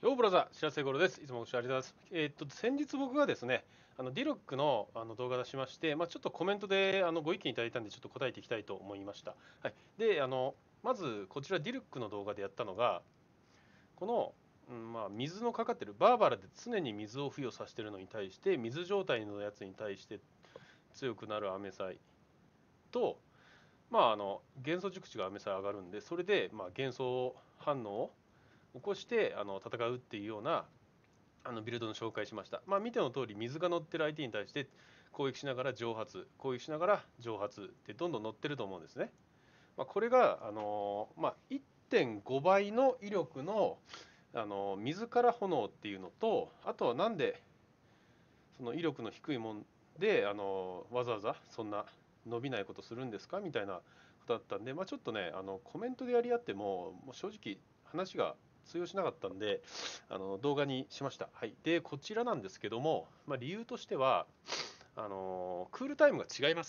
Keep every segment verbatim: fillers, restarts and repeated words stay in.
ヨーブラザー、白瀬五郎です。いつもご視聴ありがとうございます。えーっと、先日僕がですね、あのディロックのあの動画出しまして、まあ、ちょっとコメントであのご意見いただいたんで、ちょっと答えていきたいと思いました。はい。で、あの、まずこちらディロックの動画でやったのが、この、うんまあ、水のかかってる、バーバラで常に水を付与させてるのに対して、水状態のやつに対して強くなるアメサイと、まあ、あの元素熟知がアメサイ上がるんで、それで、まあ、元素反応を起こしてあの戦うっていうようなあのビルドの紹介しました。まあ、見ての通り水が乗ってる相手に対して攻撃しながら蒸発、攻撃しながら蒸発ってどんどん乗ってると思うんですね。まあ、これが、あのまあ、いってんごばいの威力の、あの水から炎っていうのと、あとはなんでその威力の低いもんで、あのわざわざそんな伸びないことするんですかみたいなことだったんで、まあ、ちょっとねあのコメントでやり合ってももう正直話が通用しなかったんであの動画にしました。はい、でこちらなんですけども、まあ、理由としてはあのクールタイムが違います。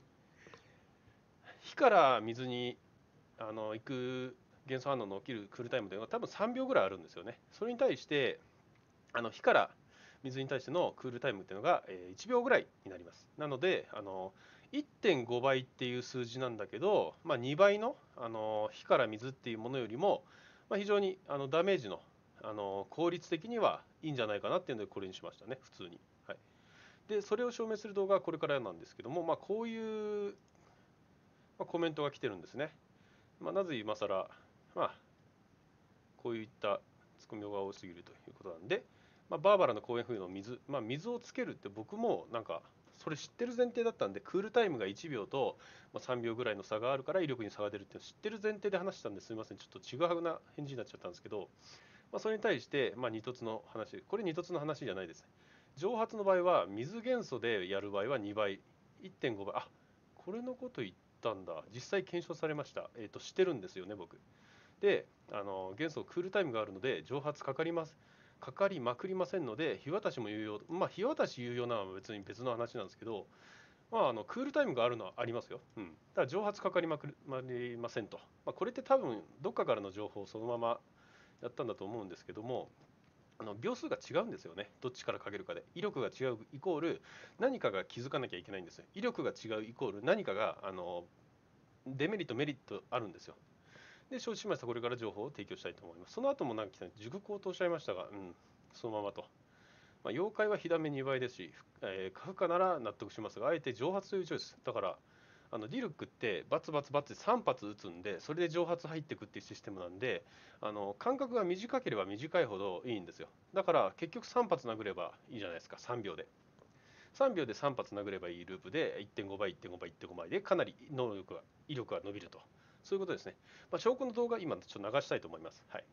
火から水にあの行く元素反応の起きるクールタイムというのは多分さんびょうぐらいあるんですよね。それに対してあの火から水に対してのクールタイムっていうのがいちびょうぐらいになります。なのであのいってんごばいっていう数字なんだけど、まあ、にばいの、あの火から水っていうものよりも、まあ、非常にあのダメージの、あの効率的にはいいんじゃないかなっていうのでこれにしましたね、普通に。はい、でそれを証明する動画はこれからなんですけども、まあ、こういう、まあ、コメントが来てるんですね。まあ、なぜ今更、まあ、こういったツッコミが多すぎるということなんで、まあ、バーバラの公園冬の水、まあ、水をつけるって僕もなんかそれ知ってる前提だったんで、クールタイムがいちびょうとさんびょうぐらいの差があるから威力に差が出るっていうのを知ってる前提で話したんですみません、ちょっとちぐはぐな返事になっちゃったんですけど、まあ、それに対して、まあ、二凸の話、これ二凸の話じゃないですね。蒸発の場合は水元素でやる場合はにばい、いってんごばい、あ、これのこと言ったんだ、実際検証されました。えっ、と知ってるんですよね僕。で、あの元素クールタイムがあるので蒸発かかりますかかりまくりませんので、日渡しも有用、まあ日渡し有用なのは別に別の話なんですけど、まああのクールタイムがあるのはありますよ。うん。ただ蒸発かかりまくりませんと。まあ、これって多分どっかからの情報をそのままやったんだと思うんですけども、あの秒数が違うんですよね。どっちからかけるかで。威力が違うイコール何かが気づかなきゃいけないんですよ。威力が違うイコール何かがあのデメリットメリットあるんですよ。で、承知しました。これから情報を提供したいと思います。その後もなんか熟考とおっしゃいましたが、うん、そのままと。まあ、妖怪は火ダメにばいですし、えー、カフカなら納得しますが、あえて蒸発というチョイス。だから、あのディルックってバツバツバツでさん発撃つんで、それで蒸発入っていくっていうシステムなんで、あの間隔が短ければ短いほどいいんですよ。だから結局さん発殴ればいいじゃないですか、さんびょうで。さんびょうでさん発殴ればいいループでいってんごばい、いってんごばい、いってんごばいでかなり能力が、威力が伸びると。そういうことですね。まあ、証拠の動画、今ちょっと流したいと思います。はい。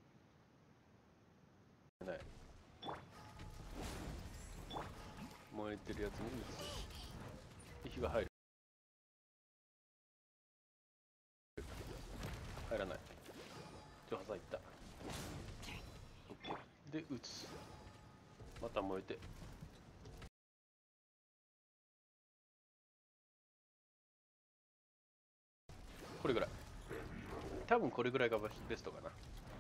ね、燃えてるやつに撃つ。火が入る。入らない。蒸発入った。OK。で、撃つ。また燃えて。これぐらい。多分これぐらいがベストかな。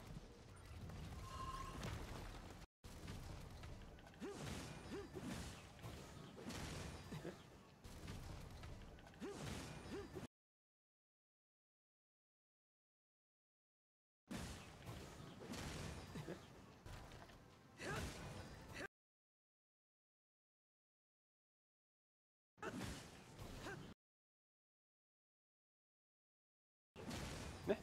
ね。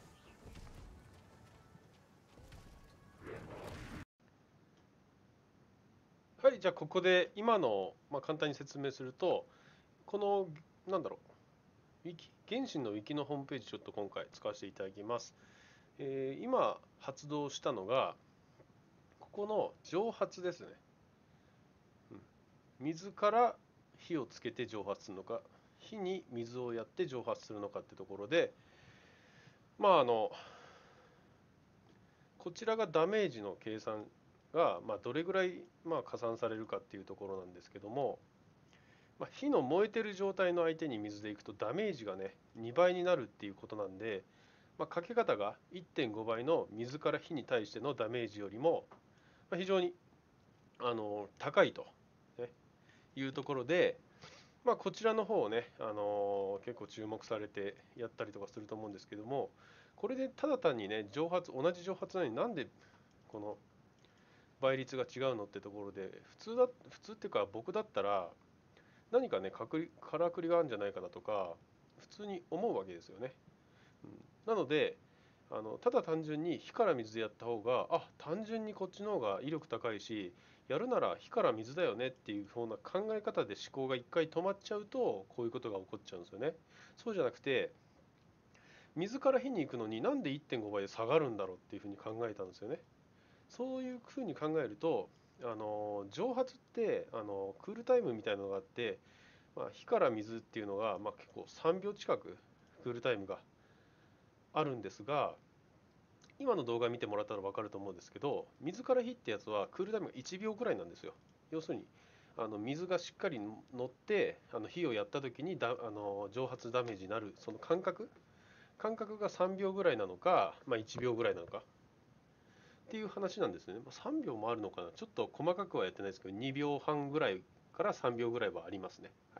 はい、じゃあここで今の、まあ、簡単に説明すると、この、なんだろう、ウィキ、原神のウィキのホームページちょっと今回使わせていただきます。えー今発動したのが、ここの蒸発ですね。うん、水から火をつけて蒸発するのか、火に水をやって蒸発するのかってところで、まああの、こちらがダメージの計算が、まあ、どれぐらい、まあ、加算されるかっていうところなんですけども、まあ、火の燃えてる状態の相手に水でいくとダメージがねにばいになるっていうことなんで、まあ、かけ方がいってんごばいの水から火に対してのダメージよりもまあ、非常にあの高いと、ね、いうところで、まあ、こちらの方をね、あの結構注目されてやったりとかすると思うんですけども、これでただ単にね、蒸発、同じ蒸発なのになんでこの倍率が違うのってところで、普通だ、普通っていうか僕だったら何かね、かくりからくりがあるんじゃないかなとか、普通に思うわけですよね。うん、なので、あのただ単純に火から水でやった方が、あ、単純にこっちの方が威力高いし、やるなら火から水だよねっていう風な考え方で思考が一回止まっちゃうと、こういうことが起こっちゃうんですよね。そうじゃなくて、水から火に行くのになんでいってんごばいで下がるんだろうっていうふうに考えたんですよね。そういうふうに考えると、あの蒸発ってあのクールタイムみたいなのがあって、まあ、火から水っていうのが、まあ、結構さんびょう近くクールタイムがあるんですが、今の動画見てもらったら分かると思うんですけど、水から火ってやつはクールタイムがいちびょうくらいなんですよ。要するにあの水がしっかり乗ってあの火をやった時にだあの蒸発ダメージになるその間隔間隔がさんびょうぐらいなのか、まあ、いちびょうぐらいなのかっていう話なんですね。まあ、さんびょうもあるのかな、ちょっと細かくはやってないですけど、にびょうはんぐらいからさんびょうぐらいはありますね。はい、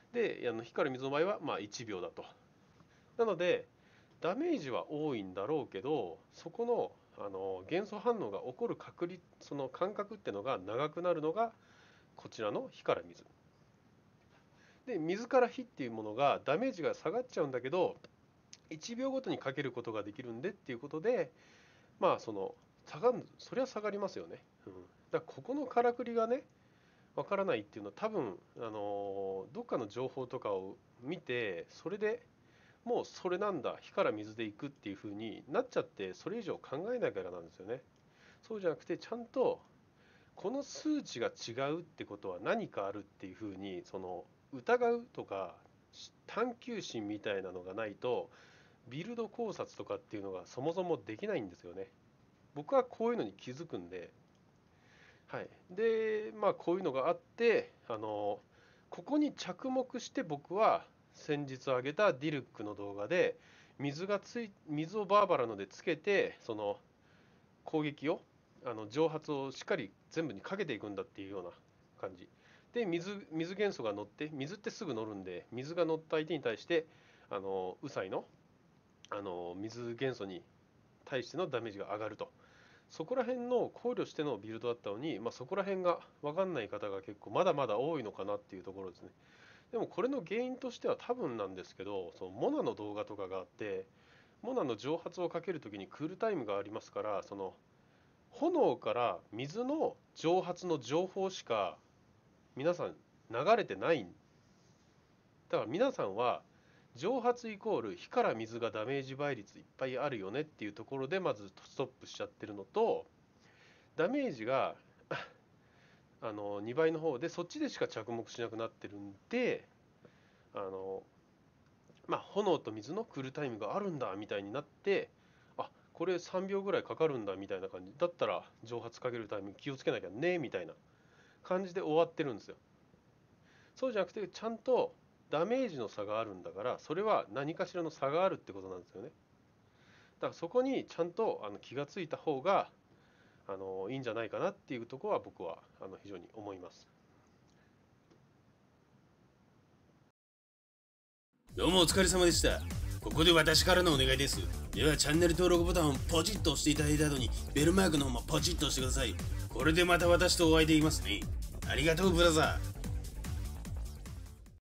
で、あの火から水の場合はまあいちびょうだと。なので、ダメージは多いんだろうけど、そこの、あの元素反応が起こる確率、その間隔っていうのが長くなるのが、こちらの火から水。で、水から火っていうものがダメージが下がっちゃうんだけど、いちびょうごとにかけることができるんでっていうことで、まあその下がる、そりゃ下がりますよね。うん、だからここのからくりがね、わからないっていうのは多分、あのどっかの情報とかを見て、それでもうそれなんだ、火から水でいくっていう風になっちゃって、それ以上考えないからなんですよね。そうじゃなくて、ちゃんとこの数値が違うってことは何かあるっていう風に、その疑うとか探求心みたいなのがないと、ビルド考察とかっていうのがそもそもできないんですよね。僕はこういうのに気づくんで、はい。で、まあこういうのがあって、あの、ここに着目して僕は先日上げたディルックの動画で、水がつい、水をバーバラのでつけて、その攻撃を、あの蒸発をしっかり全部にかけていくんだっていうような感じ。で、水、水元素が乗って、水ってすぐ乗るんで、水が乗った相手に対して、あの、ウサイの、あの、水元素に対してのダメージが上がると。そこら辺の考慮してのビルドだったのに、まあ、そこら辺が分かんない方が結構まだまだ多いのかなっていうところですね。でもこれの原因としては多分なんですけど、そのモナの動画とかがあって、モナの蒸発をかけるときにクールタイムがありますから、その炎から水の蒸発の情報しか皆さん流れてない。だから皆さんは蒸発イコール火から水がダメージ倍率いっぱいあるよねっていうところでまずストップしちゃってるのと、ダメージがあのにばいの方でそっちでしか着目しなくなってるんで、あのまあ炎と水のクールタイムがあるんだみたいになって、あ、これさんびょうぐらいかかるんだみたいな感じだったら蒸発かけるタイミング気をつけなきゃねみたいな感じで終わってるんですよ。そうじゃなくて、ちゃんとダメージの差があるんだから、それは何かしらの差があるってことなんですよね。だからそこにちゃんとあの気がついた方があのいいんじゃないかなっていうところは僕はあの非常に思います。 どうもお疲れ様でした。ここで私からのお願いです。ではチャンネル登録ボタンをポチッと押していただいた後にベルマークの方もポチッと押してください。これでまた私とお会いできますね。ありがとうブラザー。